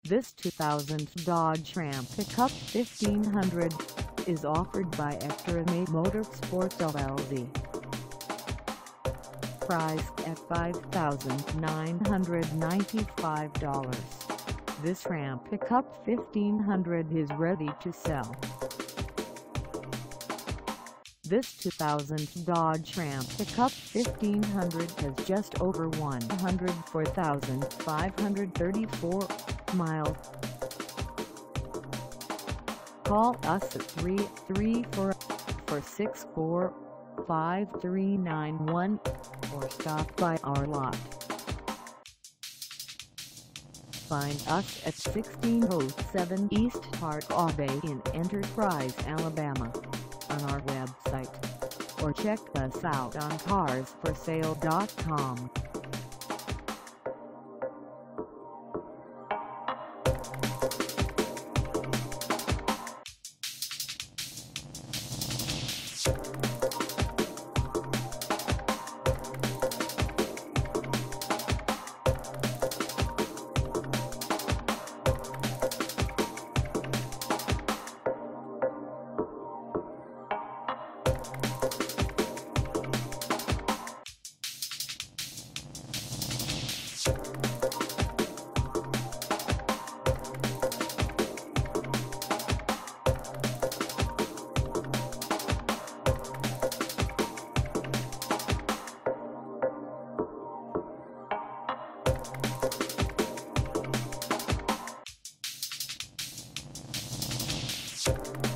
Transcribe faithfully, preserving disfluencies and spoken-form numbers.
This two thousand Dodge Ram Pickup fifteen hundred is offered by Xtreme Motorsports L L C. Priced at five thousand nine hundred ninety-five dollars, this Ram Pickup fifteen hundred is ready to sell. This two thousand Dodge Ram Pickup fifteen hundred has just over one hundred four thousand five hundred thirty-four miles. Call us at three three four, four six four, five three nine one or stop by our lot. Find us at sixteen oh seven East Park Ave in Enterprise, Alabama, on our website, or check us out on cars for sale dot com. You